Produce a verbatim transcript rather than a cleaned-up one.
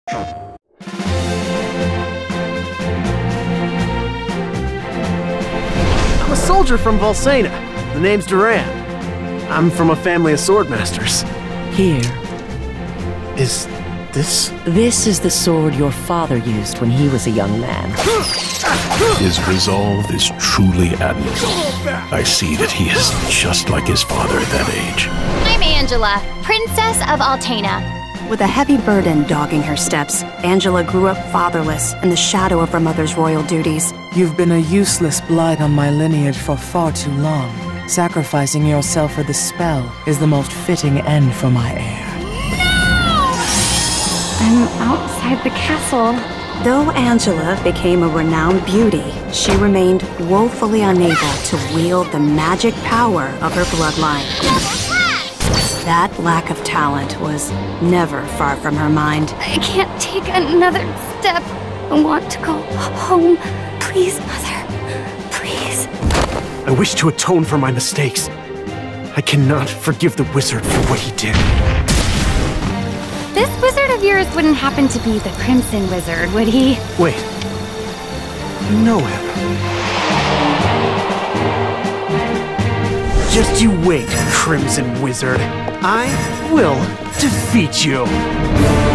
I'm a soldier from Volsena. The name's Duran. I'm from a family of swordmasters. Here. Is this? This is the sword your father used when he was a young man. His resolve is truly admirable. I see that he is just like his father at that age. I'm Angela, Princess of Altena. With a heavy burden dogging her steps, Angela grew up fatherless in the shadow of her mother's royal duties. You've been a useless blight on my lineage for far too long. Sacrificing yourself for the spell is the most fitting end for my heir. I'm outside the castle. Though Angela became a renowned beauty, she remained woefully unable to wield the magic power of her bloodline. That lack of talent was never far from her mind. I can't take another step. I want to go home. Please, Mother. Please. I wish to atone for my mistakes. I cannot forgive the wizard for what he did. This wizard of yours wouldn't happen to be the Crimson Wizard, would he? Wait. You know him. Just you wait, Crimson Wizard. I will defeat you.